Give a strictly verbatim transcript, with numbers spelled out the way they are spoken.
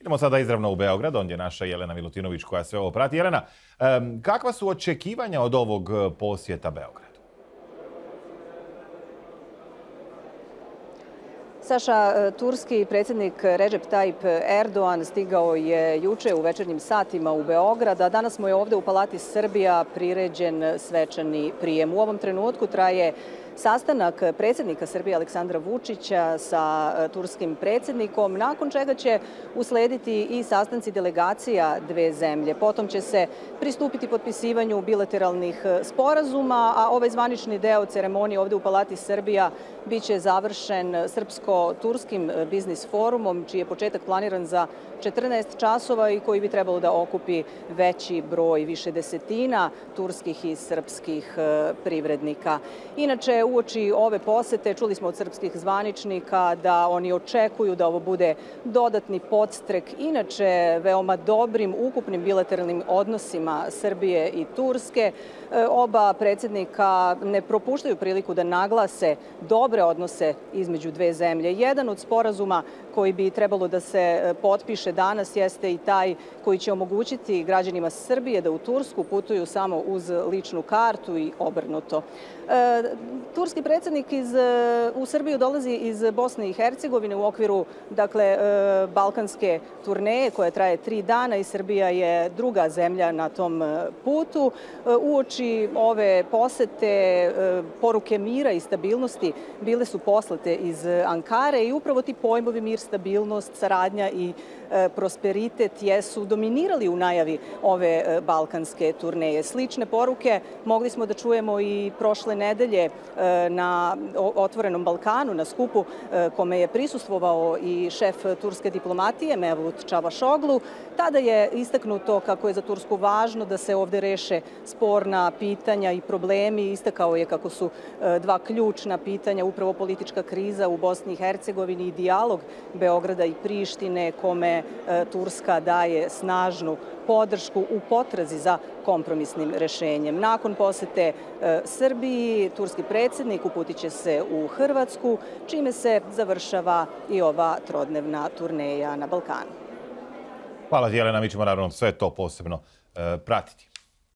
Idemo sada izravno u Beograd, ondje je naša Jelena Milutinović koja sve ovo prati. Jelena, kakva su očekivanja od ovog posjeta Beogradu? Saša, turski predsjednik Recep Tayyip Erdogan stigao je juče u večernjim satima u Beograd, a danas mu je ovdje u Palati Srbija priređen svečani prijem. U ovom trenutku traje sastanak predsjednika Srbije Aleksandra Vučića sa turskim predsjednikom, nakon čega će uslediti i sastanci delegacija dve zemlje. Potom će se pristupiti potpisivanju bilateralnih sporazuma, a ovaj zvanični deo ceremonije ovdje u Palati Srbija biće završen srpsko-turskim biznis forumom, čiji je početak planiran za četrnaest časova i koji bi trebalo da okupi veći broj, više desetina turskih i srpskih privrednika. Inače, uoči ove posete čuli smo od srpskih zvaničnika da oni očekuju da ovo bude dodatni podstrek inače veoma dobrim ukupnim bilateralnim odnosima Srbije i Turske. Oba predsjednika ne propuštaju priliku da naglase dobre odnose između dve zemlje. Jedan od sporazuma koji bi trebalo da se potpiše danas jeste i taj koji će omogućiti građanima Srbije da u Tursku putuju samo uz ličnu kartu i obrnuto. Turski predsjednik iz, u Srbiju dolazi iz Bosne i Hercegovine u okviru dakle, balkanske turneje koja traje tri dana i Srbija je druga zemlja na tom putu. Uoči ove posete poruke mira i stabilnosti bile su poslate iz Ankare i upravo ti pojmovi mir, stabilnost, saradnja i prosperitet jesu dominirali u najavi ove balkanske turneje. Slične poruke mogli smo da čujemo i prošle nedelje na Otvorenom Balkanu, na skupu kome je prisustvovao i šef turske diplomatije Mevlut Čavašoglu. Tada je istaknuto kako je za Tursku važno da se ovdje reše sporna pitanja i problemi. Istakao je kako su dva ključna pitanja upravo politička kriza u Bosni i Hercegovini i dijalog Beograda i Prištine kome Turska daje snažnu podršku u potrazi za kompromisnim rešenjem. Nakon posete Srbiji, turski predsjednik uputit će se u Hrvatsku, čime se završava i ova trodnevna turneja na Balkanu. Hvala ti, Jelena, mi ćemo naravno sve to posebno pratiti.